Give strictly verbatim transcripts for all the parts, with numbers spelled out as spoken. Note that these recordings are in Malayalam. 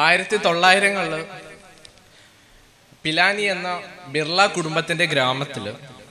ആയിരത്തി തൊള്ളായിരങ്ങളിൽ പിലാനി എന്ന ബിർള കുടുംബത്തിന്റെ ഗ്രാമത്തിൽ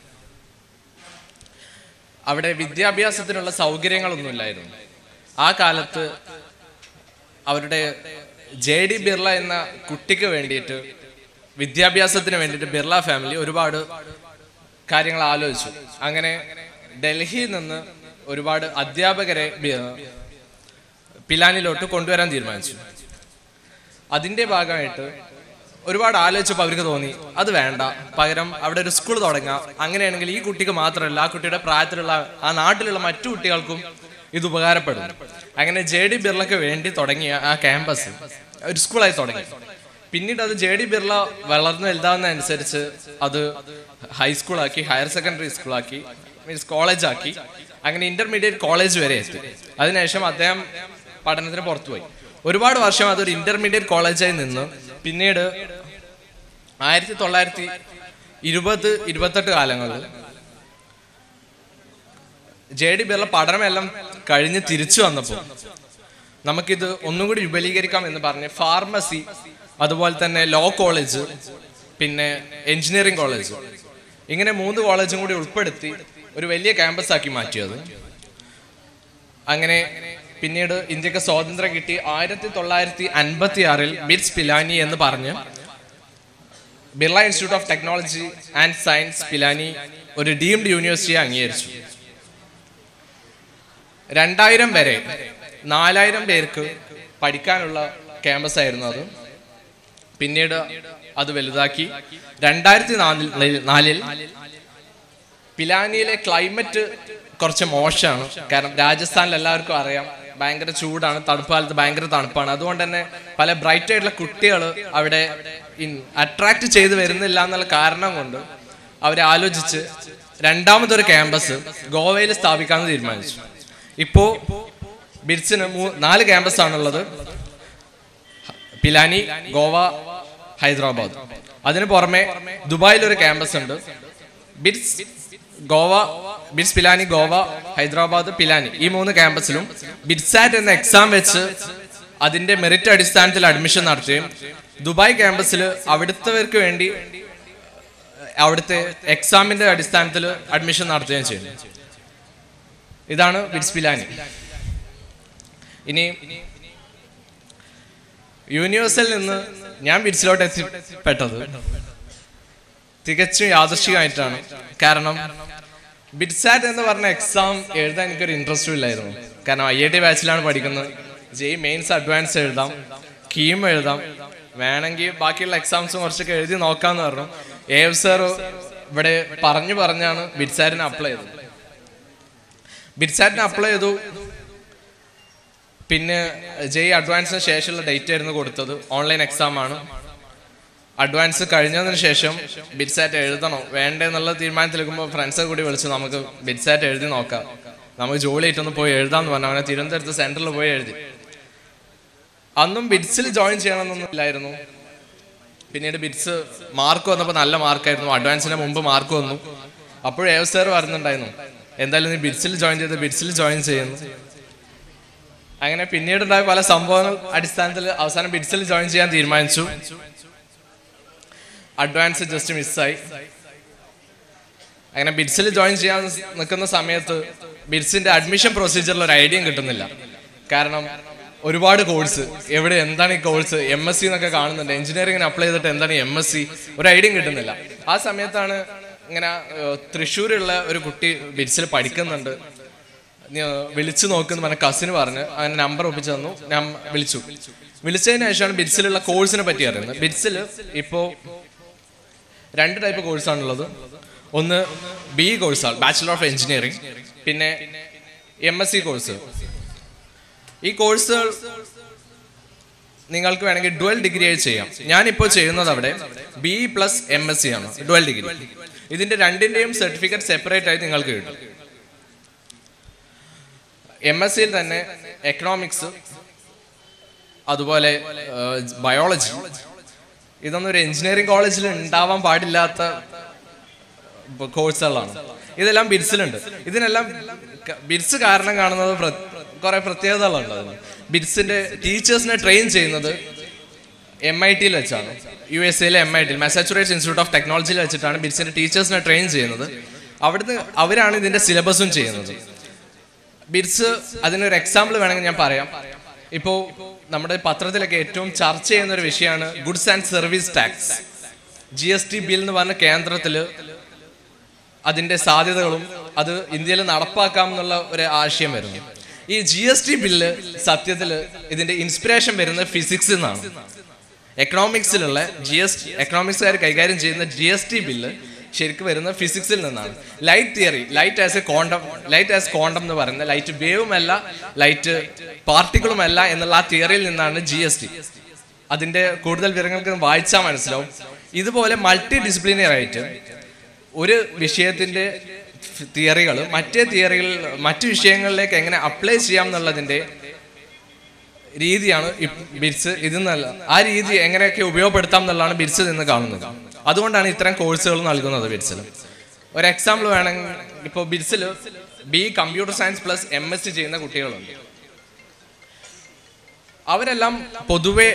അവിടെ വിദ്യാഭ്യാസത്തിനുള്ള സൗകര്യങ്ങളൊന്നുമില്ലായിരുന്നു. ആ കാലത്ത് അവരുടെ ജെ ഡി ബിർള എന്ന കുട്ടിക്ക് വേണ്ടിയിട്ട് വിദ്യാഭ്യാസത്തിന് വേണ്ടിയിട്ട് ബിർള ഫാമിലി ഒരുപാട് കാര്യങ്ങൾ ആലോചിച്ചു. അങ്ങനെ ഡൽഹിയിൽ നിന്ന് ഒരുപാട് അധ്യാപകരെ പിലാനിലോട്ട് കൊണ്ടുവരാൻ തീരുമാനിച്ചു. അതിൻ്റെ ഭാഗമായിട്ട് ഒരുപാട് ആലോചിച്ചപ്പോൾ അവർക്ക് തോന്നി അത് വേണ്ട, പകരം അവിടെ ഒരു സ്കൂൾ തുടങ്ങാം. അങ്ങനെയാണെങ്കിൽ ഈ കുട്ടിക്ക് മാത്രമല്ല, ആ കുട്ടിയുടെ പ്രായത്തിലുള്ള ആ നാട്ടിലുള്ള മറ്റു കുട്ടികൾക്കും ഇത് ഉപകാരപ്പെടും. അങ്ങനെ ജെ ഡി ബിർളക്ക് വേണ്ടി തുടങ്ങിയ ആ ക്യാമ്പസ് ഒരു സ്കൂളായി തുടങ്ങി. പിന്നീട് അത് ജെ ഡി ബിർള വളർന്നു വലുതാവുന്നതനുസരിച്ച് അത് ഹൈസ്കൂളാക്കി, ഹയർ സെക്കൻഡറി സ്കൂളാക്കി, മീൻസ് കോളേജാക്കി, അങ്ങനെ ഇന്റർമീഡിയറ്റ് കോളേജ് വരെ എത്തി. അതിനുശേഷം അദ്ദേഹം പഠനത്തിന് പുറത്തുപോയി. ഒരുപാട് വർഷം അതൊരു ഇന്റർമീഡിയറ്റ് കോളേജായി നിന്ന് പിന്നീട് ആയിരത്തി തൊള്ളായിരത്തി ഇരുപത് ഇരുപത്തെട്ട് കാലങ്ങളിൽ ജെ ഡി ബിർള പഠനമെല്ലാം കഴിഞ്ഞ് തിരിച്ചു വന്നപ്പോൾ നമുക്കിത് ഒന്നും കൂടി വിപുലീകരിക്കാം എന്ന് പറഞ്ഞ് ഫാർമസി, അതുപോലെ തന്നെ ലോ കോളേജ്, പിന്നെ എഞ്ചിനീയറിംഗ് കോളേജ്, ഇങ്ങനെ മൂന്ന് കോളേജും കൂടി ഉൾപ്പെടുത്തി ഒരു വലിയ ക്യാമ്പസ് ആക്കി മാറ്റിയത്. അങ്ങനെ പിന്നീട് ഇന്ത്യക്ക് സ്വാതന്ത്ര്യം കിട്ടി. ആയിരത്തി തൊള്ളായിരത്തി അൻപത്തി ആറിൽ ബിറ്റ്സ് പിലാനി എന്ന് പറഞ്ഞ് Birla institute of technology and science Pilani ഒരു ഡീംഡ് യൂണിവേഴ്സിറ്റിയെ അംഗീകരിച്ചു. രണ്ടായിരം വരെ നാലായിരം പേർക്ക് പഠിക്കാനുള്ള ക്യാമ്പസ് ആയിരുന്നു അത്. പിന്നീട് അത് വലുതാക്കി. രണ്ടായിരത്തി നാലിൽ പിലാനിയിലെ ക്ലൈമറ്റ് കുറച്ച് മോശമാണ്. കാരണം രാജസ്ഥാനിൽ എല്ലാവർക്കും അറിയാം ഭയങ്കര ചൂടാണ്, തണുപ്പ് കാലത്ത് ഭയങ്കര തണുപ്പാണ്. അതുകൊണ്ട് തന്നെ പല ബ്രൈറ്റ് ആയിട്ടുള്ള കുട്ടികൾ അവിടെ അട്രാക്ട് ചെയ്ത് വരുന്നില്ല എന്നുള്ള കാരണം കൊണ്ട് അവരെ ആലോചിച്ച് രണ്ടാമതൊരു ക്യാമ്പസ് ഗോവയിൽ സ്ഥാപിക്കാമെന്ന് തീരുമാനിച്ചു. ഇപ്പോ ബിറ്റ്സിന് മൂ നാല് ക്യാമ്പസ് ആണുള്ളത്: പിലാനി, ഗോവ, ഹൈദരാബാദ്. അതിന് പുറമെ ദുബായിൽ ഒരു ക്യാമ്പസ് ഉണ്ട്. ബിറ്റ്സ് ഗോവ, ബിറ്റ്സ് പിലാനി, ഗോവ, ഹൈദരാബാദ്, പിലാനി, ഈ മൂന്ന് ക്യാമ്പസിലും ബിറ്റ്സാറ്റ് എന്ന എക്സാം വെച്ച് അതിന്റെ മെറിറ്റ് അടിസ്ഥാനത്തിൽ അഡ്മിഷൻ നടത്തുകയും ദുബായ് ക്യാമ്പസിൽ അവിടുത്തവർക്ക് വേണ്ടി അവിടുത്തെ എക്സാമിന്റെ അടിസ്ഥാനത്തിൽ അഡ്മിഷൻ നടത്തുകയും ചെയ്യുന്നു. ഇതാണ് ബിറ്റ്സ് പിലാനി. ഇനി യൂണിവേഴ്സിൽ നിന്ന് ഞാൻ ബിറ്റ്സിലോട്ട് എത്തിപ്പെട്ടത് തികച്ചും യാദൃശ്ചികമായിട്ടാണ്. കാരണം ബിറ്റ്സാറ്റ് എന്ന് പറഞ്ഞ എക്സാം എഴുതാൻ എനിക്കൊരു ഇൻട്രസ്റ്റും ഇല്ലായിരുന്നു. കാരണം ഐ ഐ ടി ബാച്ചിലാണ് പഠിക്കുന്നത്. ജെയ് മെയിൻസ് അഡ്വാൻസ് എഴുതാം, കീം എഴുതാം, വേണമെങ്കിൽ ബാക്കിയുള്ള എക്സാംസും കുറച്ചൊക്കെ എഴുതി നോക്കാന്ന് പറഞ്ഞു. എ എഫ് സാർ ഇവിടെ പറഞ്ഞു പറഞ്ഞാണ് ബിറ്റ്സാറ്റിന് അപ്ലൈ ചെയ്തത്. ബിറ്റ്സാറ്റിന് അപ്ലൈ ചെയ്തു. പിന്നെ ജെയ് അഡ്വാൻസിന് ശേഷമുള്ള ഡേറ്റ് ആയിരുന്നു കൊടുത്തത്. ഓൺലൈൻ എക്സാം ആണ്. അഡ്വാൻസ് കഴിഞ്ഞതിന് ശേഷം ബിറ്റ്സാറ്റ് എഴുതണോ വേണ്ടേ എന്നുള്ള തീരുമാനത്തിലെടുക്കുമ്പോൾ ഫ്രണ്ട്സെ കൂടി വിളിച്ചു, നമുക്ക് ബിറ്റ്സാറ്റ് എഴുതി നോക്കാം, നമുക്ക് ജോലി ആയിട്ടൊന്ന് പോയി എഴുതാമെന്ന് പറഞ്ഞു. അവനെ തിരുവനന്തപുരത്ത് സെന്ററിൽ പോയി എഴുതി. അന്നും ബിറ്റ്സിൽ ജോയിൻ ചെയ്യണമെന്നൊന്നും ഇല്ലായിരുന്നു. പിന്നീട് ബിറ്റ്സ് മാർക്ക് വന്നപ്പോൾ നല്ല മാർക്കായിരുന്നു. അഡ്വാൻസിന് മുമ്പ് മാർക്ക് വന്നു. അപ്പോഴും എ സാർ പറഞ്ഞിട്ടുണ്ടായിരുന്നു, എന്തായാലും നീ ബിറ്റ്സിൽ ജോയിൻ ചെയ്ത് ബിറ്റ്സിൽ ജോയിൻ ചെയ്യുന്നു. അങ്ങനെ പിന്നീടുണ്ടായ പല സംഭവങ്ങൾ അടിസ്ഥാനത്തിൽ അവസാനം ബിറ്റ്സിൽ ജോയിൻ ചെയ്യാൻ തീരുമാനിച്ചു. അഡ്വാൻസ് ജസ്റ്റ് മിസ്സായി. അങ്ങനെ ബിറ്റ്സിൽ ജോയിൻ ചെയ്യാൻ നിൽക്കുന്ന സമയത്ത് ബിറ്റ്സിന്റെ അഡ്മിഷൻ പ്രൊസീജിയറിൽ ഒരു ഐഡിയയും കിട്ടുന്നില്ല. കാരണം ഒരുപാട് കോഴ്സ്, എവിടെ എന്താണ് ഈ കോഴ്സ്, എം എസ് സി എന്നൊക്കെ കാണുന്നുണ്ട്, എഞ്ചിനീയറിംഗിന് അപ്ലൈ ചെയ്തിട്ട് എന്താണ് എം എസ് സി, ഒരു ഐഡിയയും കിട്ടുന്നില്ല. ആ സമയത്താണ് ഇങ്ങനെ തൃശ്ശൂരുള്ള ഒരു കുട്ടി ബിറ്റ്സിൽ പഠിക്കുന്നുണ്ട്, വിളിച്ചു നോക്കുന്ന പറഞ്ഞ കസിന് പറഞ്ഞ് അങ്ങനെ നമ്പർ ഒപ്പിച്ചു തന്നു. ഞാൻ വിളിച്ചു. വിളിച്ചതിന് ശേഷമാണ് ബിറ്റ്സിലുള്ള കോഴ്സിനെ പറ്റി അറിയുന്നത്. ബിറ്റ്സിൽ ഇപ്പോ രണ്ട് ടൈപ്പ് കോഴ്സാണുള്ളത്. ഒന്ന് ബി കോഴ്സാണ്, ബാച്ചിലർ ഓഫ് എഞ്ചിനീയറിംഗ്, പിന്നെ എം എസ് സി കോഴ്സ്. ഈ കോഴ്സ് നിങ്ങൾക്ക് വേണമെങ്കിൽ ഡുവൽ ഡിഗ്രി ആയി ചെയ്യാം. ഞാനിപ്പോൾ ചെയ്യുന്നത് അവിടെ B plus M S C ആണ്, ഡുവൽ ഡിഗ്രി. ഇതിന്റെ രണ്ടിന്റെയും സർട്ടിഫിക്കറ്റ് സെപ്പറേറ്റ് ആയി നിങ്ങൾക്ക് കിട്ടും. എം എസ് സിയിൽ തന്നെ എക്കണോമിക്സ്, അതുപോലെ ബയോളജി, ഇതൊന്നും ഒരു എഞ്ചിനീയറിംഗ് കോളേജിൽ ഉണ്ടാവാൻ പാടില്ലാത്ത കോഴ്സുകളാണ്. ഇതെല്ലാം ബിറ്റ്സിലുണ്ട്. ഇതിനെല്ലാം ബിറ്റ്സ് കാരണം കാണുന്നത് കുറെ പ്രത്യേകതകളുണ്ട്. അതിന് ബിറ്റ്സിന്റെ ടീച്ചേഴ്സിനെ ട്രെയിൻ ചെയ്യുന്നത് എം ഐ ടിയിൽ വെച്ചാണ്, യു എസ് എയിലെ എം ഐ ടിയിൽ മാസച്യൂസെറ്റ്സ് ഇൻസ്റ്റിറ്റ്യൂട്ട് ഓഫ് ടെക്നോളജിയിൽ വെച്ചിട്ടാണ് ബിറ്റ്സിന്റെ ടീച്ചേഴ്സിനെ ട്രെയിൻ ചെയ്യുന്നത്. അവിടുന്ന് അവരാണ് ഇതിന്റെ സിലബസും ചെയ്യുന്നത്. ബിറ്റ്സ് അതിനൊരു എക്സാമ്പിൾ വേണമെങ്കിൽ ഞാൻ പറയാം. ഇപ്പോൾ നമ്മുടെ പത്രത്തിലൊക്കെ ഏറ്റവും ചർച്ച ചെയ്യുന്ന ഒരു വിഷയമാണ് goods and service tax. G S T bill എന്ന് പറഞ്ഞ കേന്ദ്രത്തിൽ അതിന്റെ സാധ്യതകളും അത് ഇന്ത്യയിൽ നടപ്പാക്കാം എന്നുള്ള ഒരു ആശയം വരുന്നു. ഈ ജി എസ് ടി ബില്ല് സത്യത്തിൽ ഇതിന്റെ ഇൻസ്പിറേഷൻ വരുന്നത് ഫിസിക്സിൽ നിന്നാണ്. എക്കണോമിക്സിലുള്ള ജി എസ് എക്കണോമിക്സുകാർ കൈകാര്യം ചെയ്യുന്ന ജി എസ് ടി ബില്ല് ശരിക്കും വരുന്നത് ഫിസിക്സിൽ നിന്നാണ്. Light theory, light as a quantum, light as quantum എന്ന് പറയുന്നത് ലൈറ്റ് വേവുമല്ല ലൈറ്റ് പാർട്ടിക്കിളുമല്ല എന്നുള്ള ആ തിയറിയിൽ നിന്നാണ് ജി എസ് ടി. അതിന്റെ കൂടുതൽ വിവരങ്ങൾക്ക് വായിച്ചാൽ മനസ്സിലാവും. ഇതുപോലെ മൾട്ടി ഡിസിപ്ലിനറി ആയിട്ട് ഒരു വിഷയത്തിന്റെ തിയറികൾ മറ്റേ തിയറികൾ മറ്റു വിഷയങ്ങളിലേക്ക് എങ്ങനെ അപ്ലൈ ചെയ്യാം എന്നുള്ളതിന്റെ രീതിയാണ് ബിറ്റ്സ് ഇതിൽ നിന്നല്ല. ആ രീതി എങ്ങനെയൊക്കെ ഉപയോഗപ്പെടുത്താം എന്നുള്ളതാണ് ബിറ്റ്സിൽ നിന്ന് കാണുന്നത്. അതുകൊണ്ടാണ് ഇത്തരം കോഴ്സുകൾ നൽകുന്നത് ബിറ്റ്സിൽ. ഒരു എക്സാമ്പിൾ വേണമെങ്കിൽ ഇപ്പോൾ ബിറ്റ്സിൽ B computer science plus M S C ചെയ്യുന്ന കുട്ടികളുണ്ട്. അവരെല്ലാം പൊതുവെ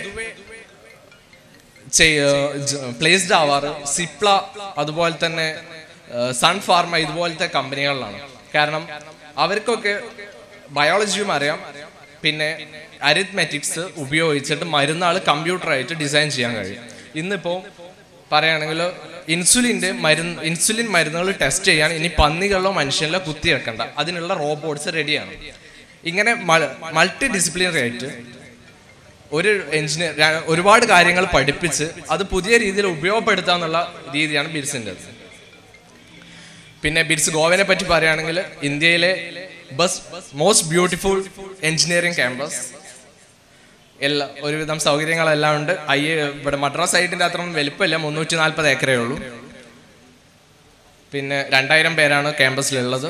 പ്ലേസ്ഡ് ആവാറ് സിപ്ല അതുപോലെ തന്നെ സൺ ഫാർമ ഇതുപോലത്തെ കമ്പനികളിലാണ്. കാരണം അവർക്കൊക്കെ ബയോളജിയും അറിയാം, പിന്നെ അരിത്മെറ്റിക്സ് ഉപയോഗിച്ചിട്ട് മരുന്നാൾ കമ്പ്യൂട്ടറായിട്ട് ഡിസൈൻ ചെയ്യാൻ കഴിയും. ഇന്നിപ്പോൾ പറയുകയാണെങ്കിൽ ഇൻസുലിൻ്റെ മരുന്ന് ഇൻസുലിൻ മരുന്നുകൾ ടെസ്റ്റ് ചെയ്യാൻ ഇനി പന്നികളിലോ മനുഷ്യനിലോ കുത്തിവെക്കണ്ട, അതിനുള്ള റോബോട്ട്സ് റെഡിയാണ്. ഇങ്ങനെ മൾട്ടി ഡിസിപ്ലിനറി ആയിട്ട് ഒരു എഞ്ചിനീയർ ഒരുപാട് കാര്യങ്ങൾ പഠിപ്പിച്ച് അത് പുതിയ രീതിയിൽ ഉപയോഗപ്പെടുത്താന്നുള്ള രീതിയാണ് ബിറ്റ്സിൻ്റെ. പിന്നെ ബിറ്റ്സ് ഗോവനെ പറ്റി പറയുകയാണെങ്കിൽ ഇന്ത്യയിലെ ബസ് മോസ്റ്റ് ബ്യൂട്ടിഫുൾ എഞ്ചിനീയറിംഗ് ക്യാമ്പസ്, എല്ലാ ഒരുവിധം സൗകര്യങ്ങളെല്ലാം ഉണ്ട്. ഐ ഇവിടെ മദ്രാസ് സൈറ്റിന്റെ അത്രയും വലിപ്പമില്ല, മുന്നൂറ്റി നാൽപ്പത് ഏക്കറേ ഉള്ളൂ. പിന്നെ രണ്ടായിരം പേരാണ് ക്യാമ്പസിലുള്ളത്.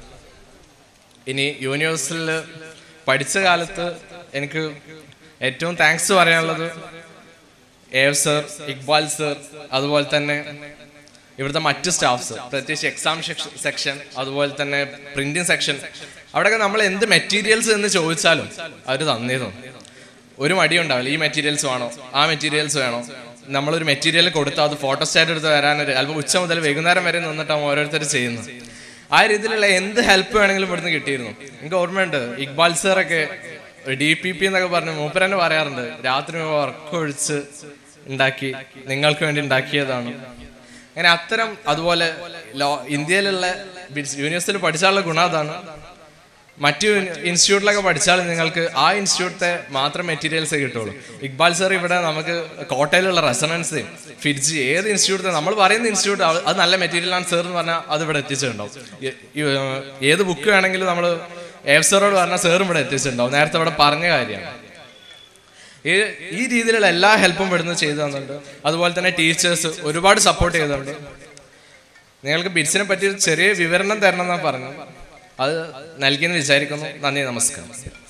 ഇനി യൂണിവേഴ്സിറ്റിയിൽ പഠിച്ച കാലത്ത് എനിക്ക് ഏറ്റവും താങ്ക്സ് പറയാനുള്ളത് ഏവ് സർ, ഇക്ബാൽ സർ, അതുപോലെ തന്നെ ഇവിടുത്തെ മറ്റ് സ്റ്റാഫ്സ്, പ്രത്യേകിച്ച് എക്സാം സെക്ഷൻ അതുപോലെ തന്നെ പ്രിന്റിംഗ് സെക്ഷൻ. അവിടെയൊക്കെ നമ്മൾ എന്ത് മെറ്റീരിയൽസ് എന്ന് ചോദിച്ചാലും അവർ തന്നിരുന്നു. ഒരു മടി ഉണ്ടാവില്ല, ഈ മെറ്റീരിയൽസ് വേണോ ആ മെറ്റീരിയൽസ് വേണോ. നമ്മളൊരു മെറ്റീരിയൽ കൊടുത്താൽ അത് ഫോട്ടോസ്റ്റാറ്റ് എടുത്ത് വരാനൊരു അല്പം ഉച്ച മുതൽ വൈകുന്നേരം വരെ നിന്നിട്ടാണ് ഓരോരുത്തർ ചെയ്യുന്നത്. ആ രീതിയിലുള്ള എന്ത് ഹെൽപ്പ് വേണമെങ്കിലും ഇവിടുന്ന് കിട്ടിയിരുന്നു. എനിക്ക് ഓർമ്മയുണ്ട്, ഇക്ബാൽ സാറൊക്കെ ഡി പി പി എന്നൊക്കെ പറഞ്ഞ് മൂപ്പർ തന്നെ പറയാറുണ്ട്, രാത്രി ഉറക്കൊഴിച്ച് ഉണ്ടാക്കി നിങ്ങൾക്ക് വേണ്ടി ഉണ്ടാക്കിയതാണ്. അങ്ങനെ അത്തരം അതുപോലെ ലോ ഇന്ത്യയിലുള്ള യൂണിവേഴ്സിറ്റിയിൽ പഠിച്ചാലുള്ള ഗുണം അതാണ്. മറ്റു ഇൻസ്റ്റിറ്റ്യൂട്ടിലൊക്കെ പഠിച്ചാൽ നിങ്ങൾക്ക് ആ ഇൻസ്റ്റിറ്റ്യൂട്ടിലെ മാത്രം മെറ്റീരിയൽസേ കിട്ടുള്ളൂ. ഇക്ബാൽ സാർ ഇവിടെ നമുക്ക് കോട്ടയിലുള്ള റെസണൻസ് ഫിറ്റ്ജി ഏത് ഇൻസ്റ്റിറ്റ്യൂട്ട് നമ്മൾ പറയുന്ന ഇൻസ്റ്റിറ്റ്യൂട്ട് അത് നല്ല മെറ്റീരിയലാണ് സാർ എന്ന് പറഞ്ഞാൽ അത് ഇവിടെ എത്തിച്ചിട്ടുണ്ടാവും. ഏത് ബുക്ക് വേണമെങ്കിലും നമ്മൾ ഏവ് സാറോട് പറഞ്ഞാൽ സാറും ഇവിടെ എത്തിച്ചിട്ടുണ്ടാവും. നേരത്തെ ഇവിടെ പറഞ്ഞ കാര്യമാണ്. ഈ ഈ രീതിയിലുള്ള എല്ലാ ഹെൽപ്പും ഇവിടുന്ന് ചെയ്തു തന്നിട്ടുണ്ട്. അതുപോലെ തന്നെ ടീച്ചേഴ്സ് ഒരുപാട് സപ്പോർട്ട് ചെയ്തിട്ടുണ്ട്. നിങ്ങൾക്ക് ബിറ്റ്സിനെ പറ്റി ചെറിയ വിവരണം തരണം എന്നാണ് പറഞ്ഞത്, അത് നൽകിയെന്ന് വിചാരിക്കുന്നു. നന്ദി, നമസ്കാരം.